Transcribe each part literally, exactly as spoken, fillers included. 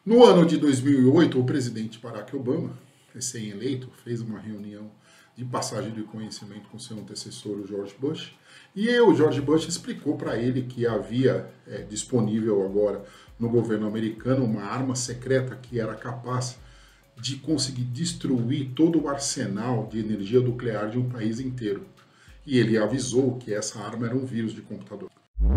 No ano de dois mil e oito, o presidente Barack Obama, recém-eleito, fez uma reunião de passagem de conhecimento com seu antecessor, o George Bush, e o George Bush explicou para ele que havia é, disponível agora no governo americano uma arma secreta que era capaz de conseguir destruir todo o arsenal de energia nuclear de um país inteiro. E ele avisou que essa arma era um vírus de computador.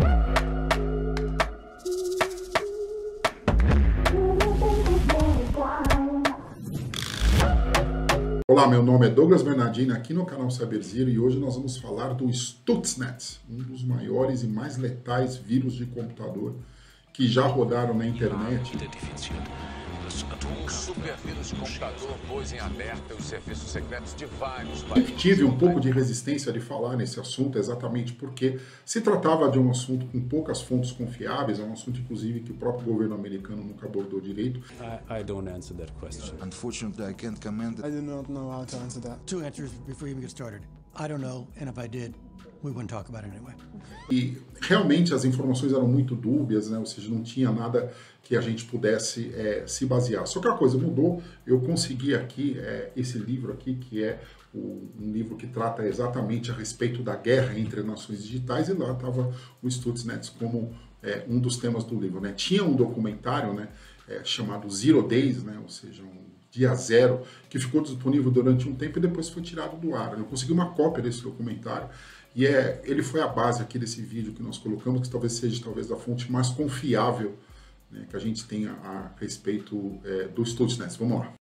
Olá, meu nome é Douglas Bernardini, aqui no canal Cyberzero, e hoje nós vamos falar do Stuxnet, um dos maiores e mais letais vírus de computador que já rodaram na internet. Um supervírus de computador pôs em alerta os serviços secretos de vários países. Eu tive um pouco de resistência de falar nesse assunto, exatamente porque se tratava de um assunto com poucas fontes confiáveis, é um assunto, inclusive, que o próprio governo americano nunca abordou direito. I, I don't answer that question. Unfortunately, I can't comment. I do not know how to answer that. Two answers before you even get started. I don't know, and if I did, we wouldn't talk about it anyway. E realmente as informações eram muito dúbias, né? Ou seja, não tinha nada que a gente pudesse é, se basear. Só que a coisa mudou, eu consegui aqui é, esse livro aqui, que é o, um livro que trata exatamente a respeito da guerra entre nações digitais, e lá estava o Stuxnet como é, um dos temas do livro, né? Tinha um documentário, né, é, chamado Zero Days, né? Ou seja, um dia zero, que ficou disponível durante um tempo e depois foi tirado do ar. Eu consegui uma cópia desse documentário, e é, ele foi a base aqui desse vídeo que nós colocamos, que talvez seja talvez a fonte mais confiável, né, que a gente tenha a respeito é, do Stuxnet. Vamos lá.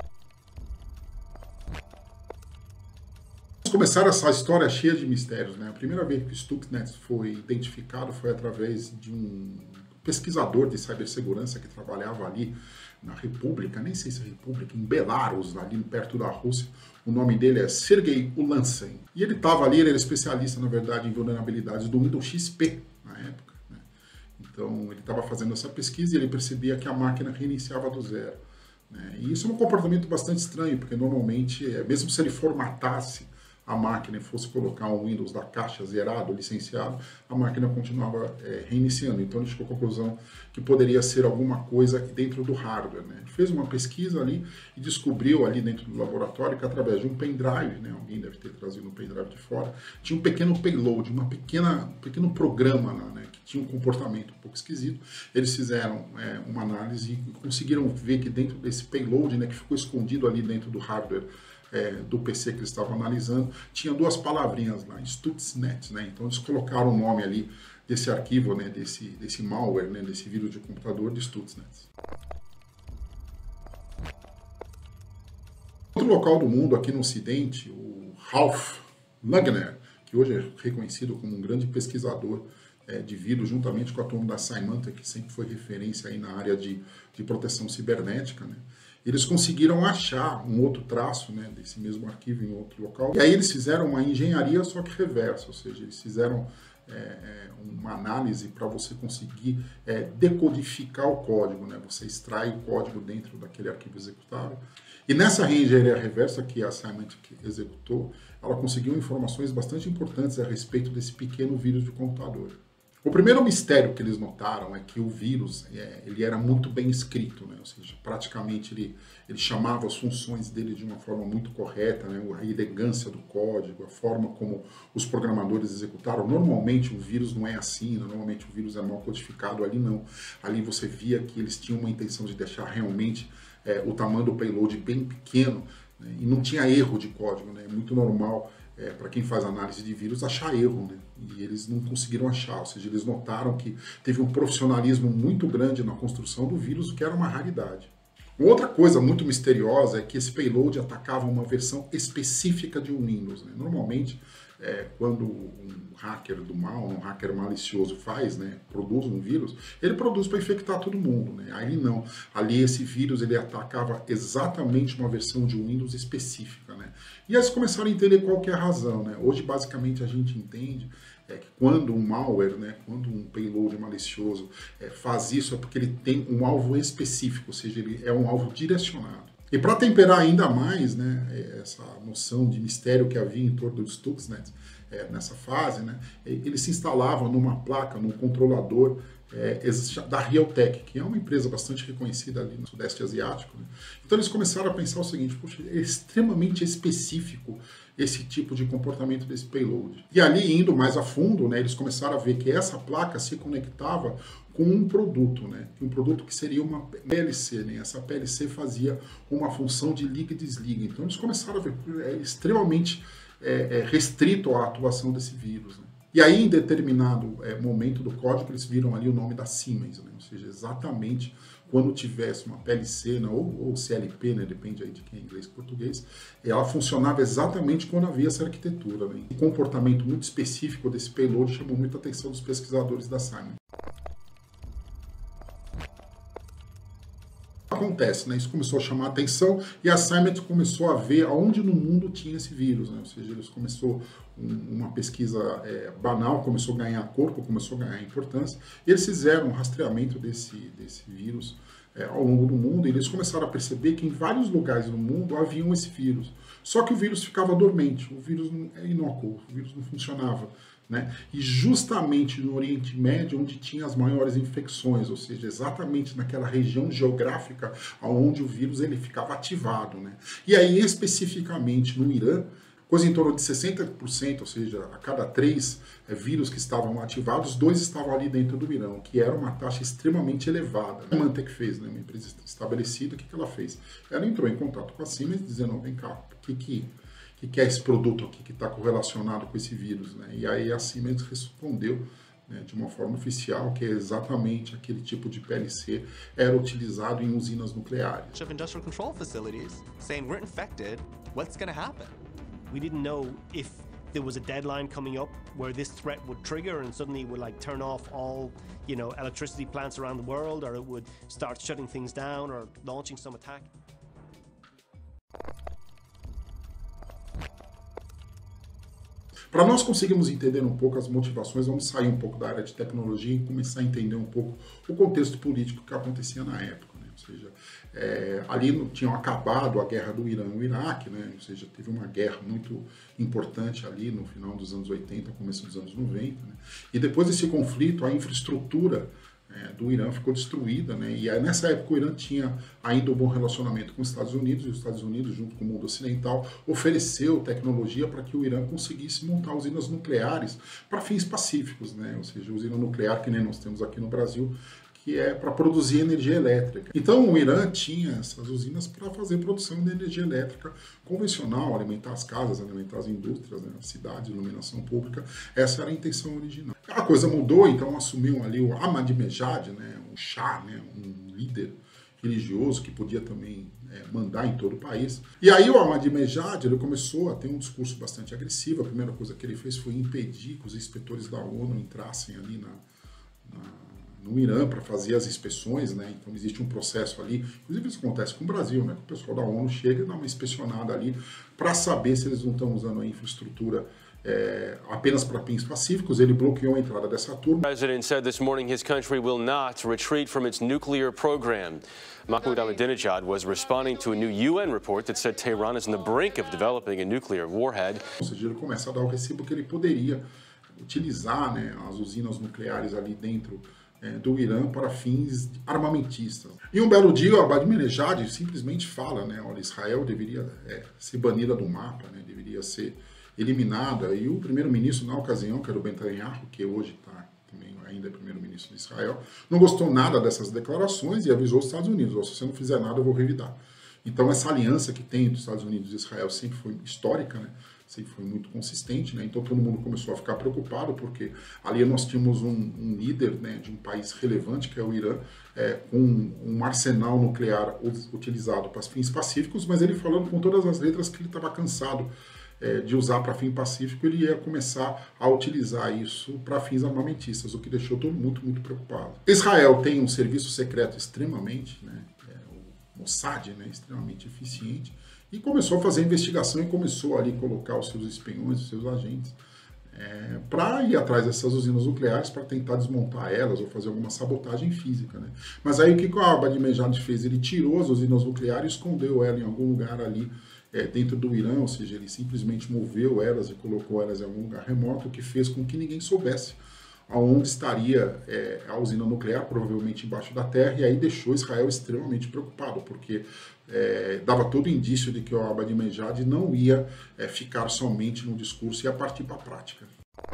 Vamos começar essa história cheia de mistérios, né? A primeira vez que o Stuxnet foi identificado foi através de um pesquisador de cibersegurança que trabalhava ali na República, nem sei se é República, em Belarus, ali perto da Rússia. O nome dele é Sergei Ulansen. E ele estava ali, ele era especialista, na verdade, em vulnerabilidades do Windows X P, na época, né? Então, ele estava fazendo essa pesquisa e ele percebia que a máquina reiniciava do zero, né? E isso é um comportamento bastante estranho, porque normalmente, mesmo se ele formatasse a máquina e fosse colocar um Windows da caixa zerado, licenciado, a máquina continuava é, reiniciando. Então ele chegou à conclusão que poderia ser alguma coisa dentro do hardware, né? Ele fez uma pesquisa ali e descobriu ali dentro do laboratório que através de um pendrive, né, alguém deve ter trazido um pendrive de fora, tinha um pequeno payload, uma pequena, um pequeno programa lá, né, que tinha um comportamento um pouco esquisito. Eles fizeram é, uma análise e conseguiram ver que dentro desse payload, né, que ficou escondido ali dentro do hardware É, do P C que eles estavam analisando, tinha duas palavrinhas lá, Stuxnet, né? Então eles colocaram o nome ali desse arquivo, né, desse, desse malware, né, desse vírus de computador de Stuxnet. Outro local do mundo, aqui no Ocidente, o Ralph Lugner, que hoje é reconhecido como um grande pesquisador é, de vírus, juntamente com a turma da Symantec, que sempre foi referência aí na área de, de proteção cibernética, né? Eles conseguiram achar um outro traço, né, desse mesmo arquivo em outro local. E aí eles fizeram uma engenharia só que reversa, ou seja, eles fizeram é, uma análise para você conseguir é, decodificar o código, né? Você extrai o código dentro daquele arquivo executável. E nessa reengenharia reversa que a Symantec executou, ela conseguiu informações bastante importantes a respeito desse pequeno vírus de computador. O primeiro mistério que eles notaram é que o vírus é, ele era muito bem escrito, né? Ou seja, praticamente ele, ele chamava as funções dele de uma forma muito correta, né? A elegância do código, a forma como os programadores executaram. Normalmente o vírus não é assim, né? Normalmente o vírus é mal codificado, ali não. Ali você via que eles tinham uma intenção de deixar realmente é, o tamanho do payload bem pequeno, né? E não tinha erro de código, né? É muito normal. É, para quem faz análise de vírus, achar erro, né? E eles não conseguiram achar, ou seja, eles notaram que teve um profissionalismo muito grande na construção do vírus, o que era uma raridade. Outra coisa muito misteriosa é que esse payload atacava uma versão específica de um Windows, né? Normalmente, é, quando um hacker do mal, um hacker malicioso faz, né, produz um vírus, ele produz para infectar todo mundo, né? Aí não. Ali esse vírus ele atacava exatamente uma versão de um Windows específica, né? E aí eles começaram a entender qual que é a razão, né? Hoje basicamente a gente entende é que quando um malware, né, quando um payload malicioso é, faz isso é porque ele tem um alvo específico, ou seja, ele é um alvo direcionado. E para temperar ainda mais, né, essa noção de mistério que havia em torno do Stuxnet é, nessa fase, né, ele se instalava numa placa, num controlador é, da Realtek, que é uma empresa bastante reconhecida ali no Sudeste Asiático. Né? Então eles começaram a pensar o seguinte, poxa, é extremamente específico esse tipo de comportamento desse payload. E ali, indo mais a fundo, né, eles começaram a ver que essa placa se conectava com um produto, né, um produto que seria uma P L C. Né, essa P L C fazia uma função de liga e desliga. Então eles começaram a ver que é extremamente é, é, restrito à atuação desse vírus. Né. E aí, em determinado é, momento do código, eles viram ali o nome da Siemens, né, ou seja, exatamente quando tivesse uma P L C, né, ou, ou C L P, né, depende aí de quem é inglês e português, ela funcionava exatamente quando havia essa arquitetura. Né. O comportamento muito específico desse payload chamou muita atenção dos pesquisadores da Siemens. Acontece, né? Isso começou a chamar a atenção e a Siemens começou a ver aonde no mundo tinha esse vírus, né? Ou seja, eles começou um, uma pesquisa é, banal, começou a ganhar corpo, começou a ganhar importância, e eles fizeram um rastreamento desse, desse vírus é, ao longo do mundo, e eles começaram a perceber que em vários lugares do mundo haviam esse vírus, só que o vírus ficava dormente, o vírus não é inócuo, o vírus não funcionava. Né? E justamente no Oriente Médio, onde tinha as maiores infecções, ou seja, exatamente naquela região geográfica onde o vírus ele ficava ativado. Né? E aí, especificamente no Irã, coisa em torno de sessenta por cento, ou seja, a cada três é, vírus que estavam ativados, dois estavam ali dentro do Irã, que era uma taxa extremamente elevada. A Symantec fez, né? Uma empresa estabelecida, o que, que ela fez? Ela entrou em contato com a Siemens, dizendo, vem cá, o que que... O que é esse produto aqui que está correlacionado com esse vírus, né? E aí a Siemens respondeu, né, de uma forma oficial que é exatamente aquele tipo de P L C era utilizado em usinas nucleares. Of industrial control facilities saying we're infected, what's going to happen? We didn't know if there was a deadline coming up where this threat would trigger and suddenly it would like turn off all, you know, electricity plants around the world, or it would start shutting things down or launching some attack. Para nós conseguirmos entender um pouco as motivações, vamos sair um pouco da área de tecnologia e começar a entender um pouco o contexto político que acontecia na época. Né? Ou seja, é, ali no, tinham acabado a guerra do Irã e do Iraque, né? Ou seja, teve uma guerra muito importante ali no final dos anos oitenta, começo dos anos noventa. Né? E depois desse conflito, a infraestrutura É, do Irã ficou destruída, né? E aí, nessa época o Irã tinha ainda um bom relacionamento com os Estados Unidos, e os Estados Unidos, junto com o mundo ocidental, ofereceu tecnologia para que o Irã conseguisse montar usinas nucleares para fins pacíficos, né? Ou seja, usina nuclear que nem nós temos aqui no Brasil, que é para produzir energia elétrica. Então o Irã tinha essas usinas para fazer produção de energia elétrica convencional, alimentar as casas, alimentar as indústrias, né, as cidades, iluminação pública. Essa era a intenção original. A coisa mudou, então assumiu ali o Ahmadinejad, né, um chá, né, um líder religioso que podia também é, mandar em todo o país. E aí o Ahmadinejad ele começou a ter um discurso bastante agressivo. A primeira coisa que ele fez foi impedir que os inspetores da ONU entrassem ali na, na no Irã para fazer as inspeções, né? Então existe um processo ali, inclusive isso acontece com o Brasil, né? O pessoal da ONU chega e dá uma inspecionada ali para saber se eles não estão usando a infraestrutura é, apenas para fins pacíficos. Ele bloqueou a entrada dessa turma. The president said this morning his country will not retreat from its nuclear program. Mahmoud Ahmadinejad was responding to a new U N report that said Tehran is on the brink of developing a nuclear warhead. Ou seja, ele começa a dar o recibo que ele poderia utilizar, né, as usinas nucleares ali dentro do Irã para fins armamentistas. E um belo dia, o Ahmadinejad simplesmente fala, né, olha, Israel deveria é, ser banida do mapa, né, deveria ser eliminada. E o primeiro-ministro na ocasião, que era o Netanyahu, que hoje está também ainda é primeiro-ministro de Israel, não gostou nada dessas declarações e avisou os Estados Unidos, oh, se você não fizer nada, eu vou revidar. Então essa aliança que tem entre os Estados Unidos e Israel sempre foi histórica, né? Sempre foi muito consistente, né? Então todo mundo começou a ficar preocupado, porque ali nós tínhamos um, um líder, né, de um país relevante, que é o Irã, é, com um arsenal nuclear utilizado para fins pacíficos, mas ele falando com todas as letras que ele estava cansado é, de usar para fim pacífico, ele ia começar a utilizar isso para fins armamentistas, o que deixou todo mundo muito, muito preocupado. Israel tem um serviço secreto extremamente, né, é, o Mossad, né, extremamente eficiente, e começou a fazer investigação e começou ali a colocar os seus espiões, os seus agentes, é, para ir atrás dessas usinas nucleares para tentar desmontar elas ou fazer alguma sabotagem física. Né? Mas aí o que o Ahmadinejad fez? Ele tirou as usinas nucleares e escondeu elas em algum lugar ali é, dentro do Irã, ou seja, ele simplesmente moveu elas e colocou elas em algum lugar remoto, o que fez com que ninguém soubesse onde estaria é, a usina nuclear, provavelmente embaixo da terra, e aí deixou Israel extremamente preocupado, porque é, dava todo indício de que o Ahmadinejad não ia é, ficar somente no discurso e ia partir para a prática.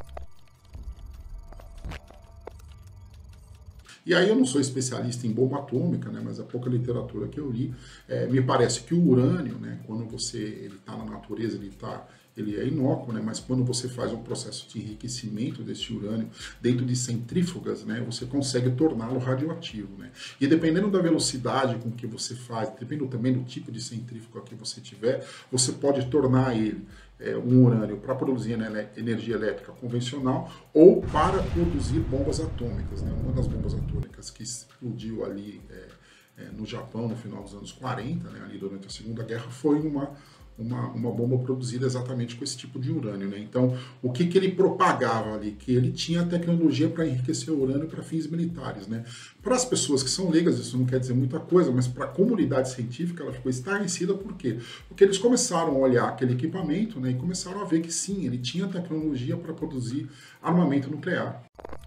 E aí eu não sou especialista em bomba atômica, né, mas a pouca literatura que eu li, é, me parece que o urânio, né, quando você ele está na natureza, ele, tá, ele é inócuo, né, mas quando você faz um processo de enriquecimento desse urânio dentro de centrífugas, né, você consegue torná-lo radioativo. Né? E dependendo da velocidade com que você faz, dependendo também do tipo de centrífuga que você tiver, você pode tornar ele É, um urânio para produzir energia elétrica convencional ou para produzir bombas atômicas. Né? Uma das bombas atômicas que explodiu ali é, é, no Japão no final dos anos quarenta, né, ali durante a Segunda Guerra, foi uma, uma, uma bomba produzida exatamente com esse tipo de urânio. Né? Então, o que, que ele propagava ali? Que ele tinha tecnologia para enriquecer o urânio para fins militares. Né? Para as pessoas que são leigas, isso não quer dizer muita coisa, mas para a comunidade científica ela ficou estarrecida. Por quê? Porque eles começaram a olhar aquele equipamento, né, e começaram a ver que sim, ele tinha tecnologia para produzir armamento nuclear.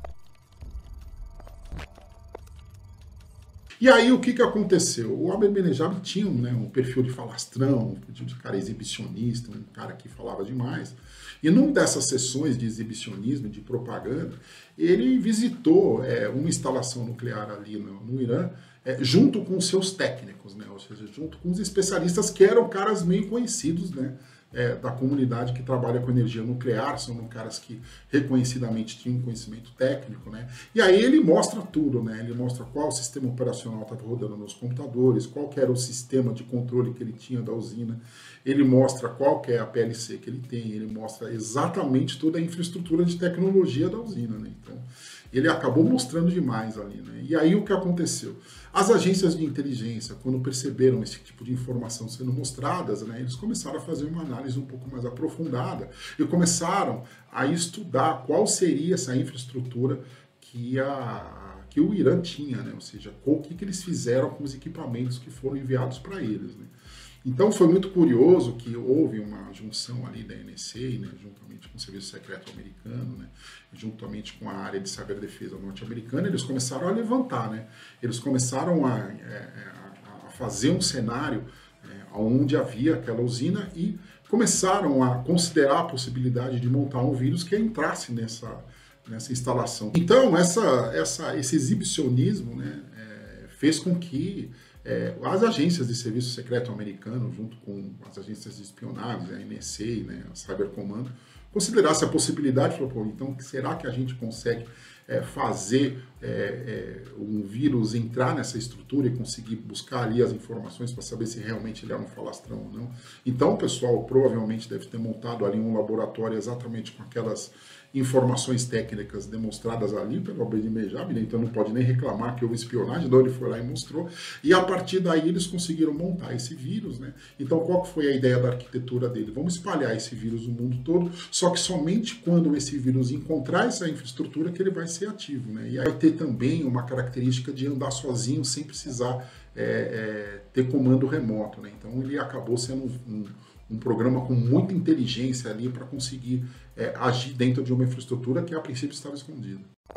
E aí o que, que aconteceu? O Ahmadinejad tinha, né, um perfil de falastrão, um perfil de cara exibicionista, um cara que falava demais. E numa dessas sessões de exibicionismo, de propaganda, ele visitou é, uma instalação nuclear ali no, no Irã, é, junto com os seus técnicos, né, ou seja, junto com os especialistas que eram caras meio conhecidos, né, É, da comunidade que trabalha com energia nuclear, são caras que reconhecidamente tinham conhecimento técnico, né? E aí ele mostra tudo, né? Ele mostra qual sistema operacional estava rodando nos computadores, qual que era o sistema de controle que ele tinha da usina, ele mostra qual que é a P L C que ele tem, ele mostra exatamente toda a infraestrutura de tecnologia da usina, né? Então, ele acabou mostrando demais ali, né? E aí o que aconteceu? As agências de inteligência, quando perceberam esse tipo de informação sendo mostradas, né, eles começaram a fazer uma análise um pouco mais aprofundada e começaram a estudar qual seria essa infraestrutura que, a, que o Irã tinha, né? Ou seja, o que, que eles fizeram com os equipamentos que foram enviados para eles, né? Então foi muito curioso que houve uma junção ali da N S A, né, juntamente com o Serviço Secreto Americano, né, juntamente com a área de ciberdefesa norte-americana, eles começaram a levantar, né, eles começaram a, a, a fazer um cenário é, onde havia aquela usina e começaram a considerar a possibilidade de montar um vírus que entrasse nessa, nessa instalação. Então essa, essa, esse exibicionismo, né, é, fez com que É, as agências de serviço secreto americano, junto com as agências de espionagem, a N S A, né, a Cybercommand, considerasse a possibilidade, falou, pô, então será que a gente consegue é, fazer é, é, um vírus entrar nessa estrutura e conseguir buscar ali as informações para saber se realmente ele era um falastrão ou não? Então o pessoal provavelmente deve ter montado ali um laboratório exatamente com aquelas informações técnicas demonstradas ali pelo Ahmadinejad, né? Então não pode nem reclamar que houve espionagem, então ele foi lá e mostrou, e a partir daí eles conseguiram montar esse vírus, né? Então qual foi a ideia da arquitetura dele? Vamos espalhar esse vírus no mundo todo, só que somente quando esse vírus encontrar essa infraestrutura que ele vai ser ativo, né? E aí vai ter também uma característica de andar sozinho sem precisar é, é, ter comando remoto, né? Então ele acabou sendo um, um um programa com muita inteligência ali para conseguir é, agir dentro de uma infraestrutura que a princípio estava escondida.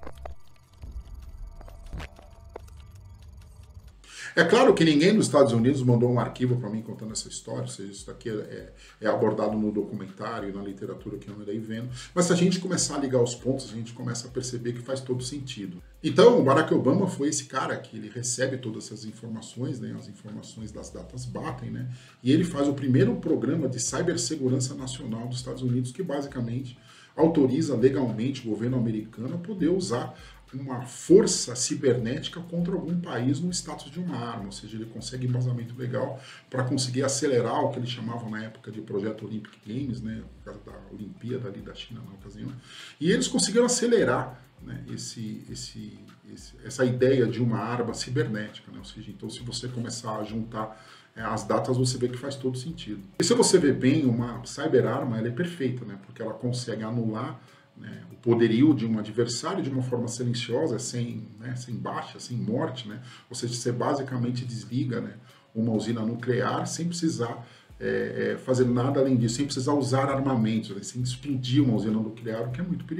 É claro que ninguém nos Estados Unidos mandou um arquivo para mim contando essa história, ou seja, isso daqui é, é abordado no documentário e na literatura que eu andei vendo, mas se a gente começar a ligar os pontos, a gente começa a perceber que faz todo sentido. Então, o Barack Obama foi esse cara que ele recebe todas essas informações, né, as informações das datas batem, né, e ele faz o primeiro programa de cibersegurança nacional dos Estados Unidos, que basicamente autoriza legalmente o governo americano a poder usar uma força cibernética contra algum país no status de uma arma, ou seja, ele consegue embasamento legal para conseguir acelerar o que eles chamavam na época de Projeto Olympic Games, né, por causa da Olimpíada ali da China na ocasião, e eles conseguiram acelerar, né, esse, esse, esse, essa ideia de uma arma cibernética, né, ou seja, então se você começar a juntar é, as datas, você vê que faz todo sentido. E se você vê bem, uma cyberarma, ela é perfeita, né, porque ela consegue anular, né, o poderio de um adversário de uma forma silenciosa, sem, né, sem baixa, sem morte, né? Ou seja, você basicamente desliga, né, uma usina nuclear sem precisar é, é, fazer nada além disso, sem precisar usar armamentos, né, sem explodir uma usina nuclear, o que é muito perigoso.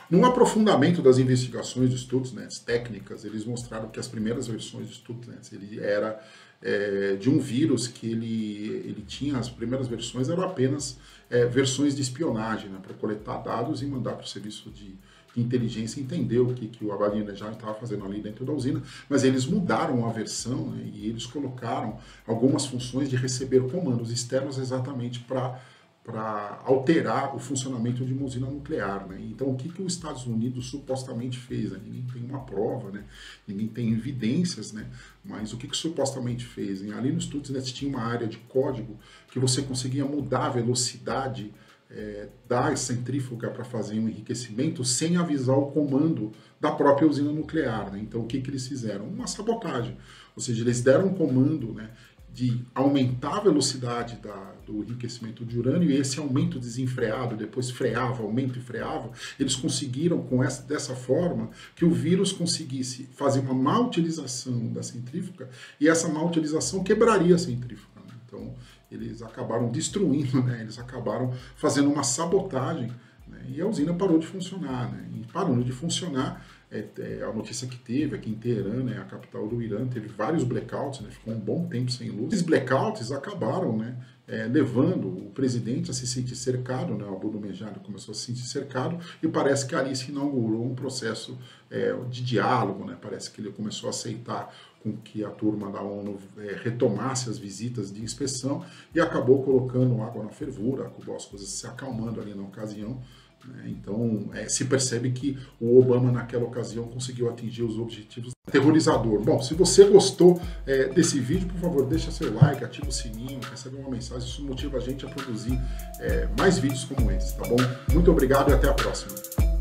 Num aprofundamento das investigações do Stuxnet, técnicas, eles mostraram que as primeiras versões do Stuxnet, ele era é, de um vírus que ele, ele tinha, as primeiras versões eram apenas é, versões de espionagem, né, para coletar dados e mandar para o serviço de, de inteligência entender o que, que o Ahmadinejad estava fazendo ali dentro da usina, mas eles mudaram a versão, né, e eles colocaram algumas funções de receber comandos externos exatamente para para alterar o funcionamento de uma usina nuclear, né? Então, o que, que os Estados Unidos supostamente fez? Né? Ninguém tem uma prova, né? Ninguém tem evidências, né? Mas o que, que supostamente fez? Hein? Ali no Stuxnet tinha uma área de código que você conseguia mudar a velocidade é, da centrífuga para fazer um enriquecimento sem avisar o comando da própria usina nuclear, né? Então, o que, que eles fizeram? Uma sabotagem. Ou seja, eles deram um comando, né, de aumentar a velocidade da, do enriquecimento de urânio, e esse aumento desenfreado, depois freava, aumento e freava, eles conseguiram, com essa, dessa forma, que o vírus conseguisse fazer uma má utilização da centrífuga, e essa má utilização quebraria a centrífuga. Né? Então, eles acabaram destruindo, né? Eles acabaram fazendo uma sabotagem, né? E a usina parou de funcionar. Né? E parando de funcionar, É, é, a notícia que teve aqui em Teherã, né, a capital do Irã, teve vários blackouts, né, ficou um bom tempo sem luz. Esses blackouts acabaram, né, é, levando o presidente a se sentir cercado, né, o Ahmadinejad começou a se sentir cercado, e parece que ali se inaugurou um processo é, de diálogo, né, parece que ele começou a aceitar com que a turma da ONU é, retomasse as visitas de inspeção, e acabou colocando água na fervura, acabou as coisas se acalmando ali na ocasião. Então, é, se percebe que o Obama, naquela ocasião, conseguiu atingir os objetivos terrorizador. Bom, se você gostou é, desse vídeo, por favor, deixa seu like, ativa o sininho, recebe uma mensagem, isso motiva a gente a produzir é, mais vídeos como esse, tá bom? Muito obrigado e até a próxima.